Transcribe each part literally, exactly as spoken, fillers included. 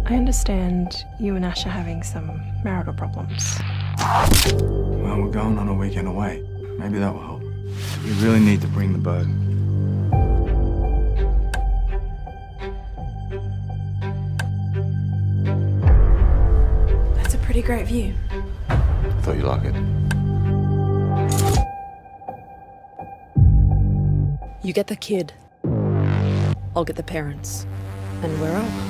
I understand you and Ash are having some marital problems. Well, we're going on a weekend away. Maybe that will help. We really need to bring the bird. That's a pretty great view. I thought you'd like it. You get the kid. I'll get the parents. And we're off.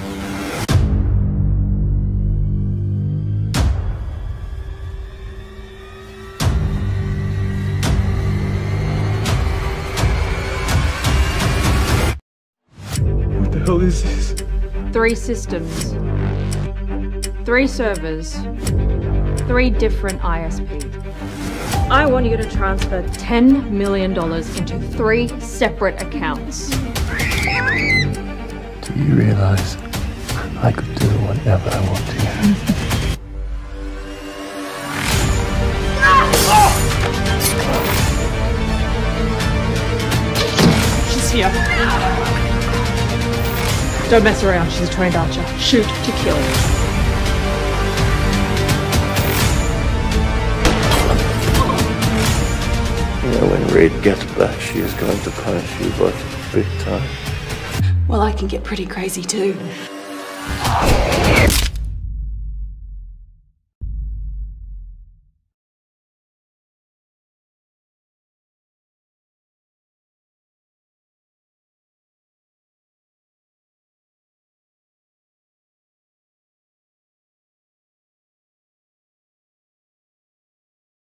What the hell is this? Three systems, three servers, three different I S Ps. I want you to transfer ten million dollars into three separate accounts. Do you realize I could do whatever I want to? She's here. Don't mess around, she's a trained archer. Shoot to kill. You know, when Reed gets back, she is going to punish you both big time. Well, I can get pretty crazy too.